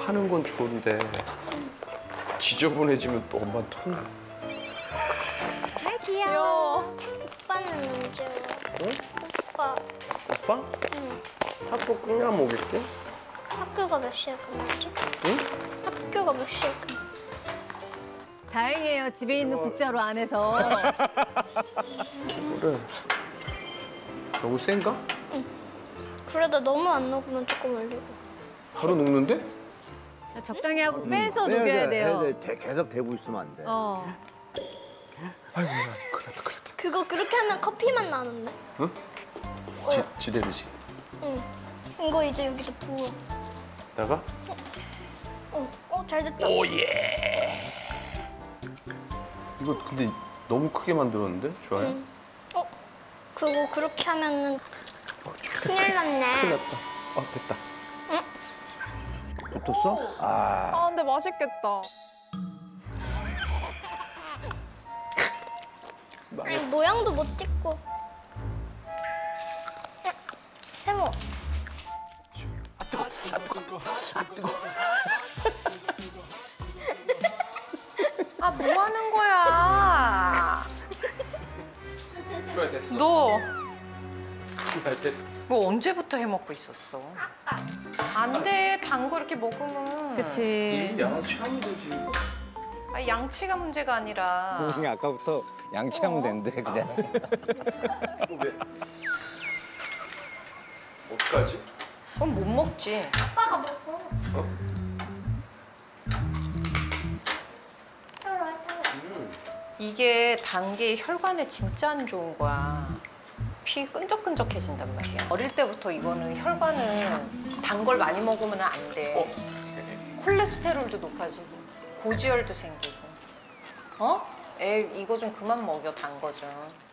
하는 건 좋은데 지저분해지면 또 엄마 톤. 아, 귀여워. 오빠는 언제 와? 응? 오빠. 오빠? 응. 학교 끝나면 오겠지? 학교가 몇 시에 끝나지? 응? 학교가 몇 시에 끝나? 다행이에요. 집에 있는 국자로 안 해서. 그래. 너무 센가? 그래도 너무 안 녹으면 조금 올리고. 바로 녹는데? 적당히 하고 빼서 녹여야 돼요. 계속 대고 있으면 안 돼. 아이고, 야, 큰일 났다, 큰일 났다. 그거 그렇게 하면 커피 맛 나는데? 응? 지대로지. 응. 이거 이제 여기서 부어. 나가? 잘 됐다. 오예. 이거 근데 너무 크게 만들었는데? 좋아요? 응. 그거 그렇게 하면은 큰일 났네. 큰일 났다. 됐다. 붙었어? 아, 근데 맛있겠다. 아니 모양도 못 찍고. 세모. 아, 뭐 하는 거야? 좋아야 됐어. 너 좋아야 됐어. 뭐 언제부터 해 먹고 있었어? 안 돼, 단 거 이렇게 먹으면. 그치. 양아치 하면 되지. 아니, 양치가 문제가 아니라. 동생이 아까부터 양치하면 된대 그냥. 왜? 어디까지? 그건 못 먹지. 아빠가 먹어. 이게 단 게 혈관에 진짜 안 좋은 거야. 피 끈적끈적해진단 말이야. 어릴 때부터 이거는 혈관은 단 걸 많이 먹으면 안 돼. 콜레스테롤도 높아지고 고지혈도 생기고. 애 이거 좀 그만 먹여, 단 거 좀.